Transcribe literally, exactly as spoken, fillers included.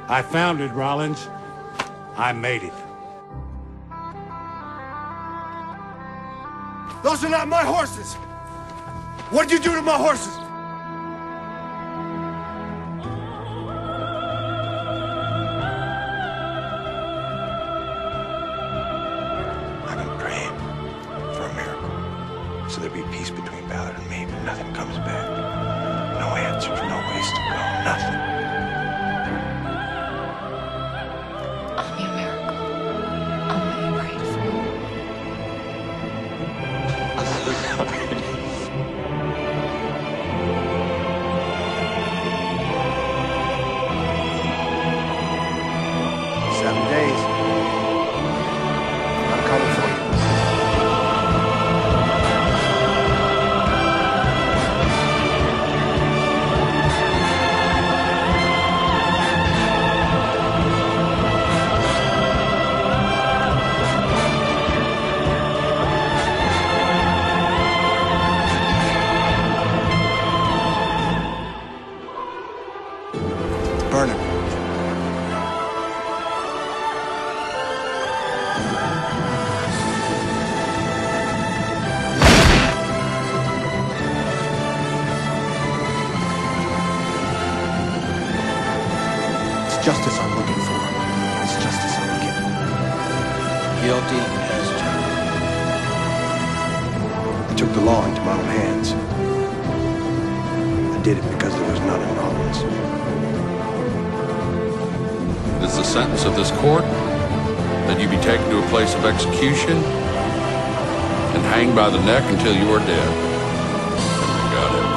I found it, Rollins. I made it. Those are not my horses! What'd you do to my horses? I've been praying for a miracle, so there'll be peace between Ballard and me, but nothing comes back. No answers, no ways to go, nothing. I'm your miracle. I'm what you prayed for. I'm so sorry. Seven days. I'm coming for you. Burn him. It's justice I'm looking for. It's justice I'm getting. Guilty as charged. I took the law into my own hands. I did it because there was none in Rollins. It is the sentence of this court that you be taken to a place of execution and hanged by the neck until you are dead. May God have